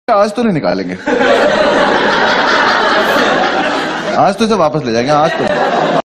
आज तो नहीं निकालेंगे। आज तो इसे वापस ले जाएंगे, आज तो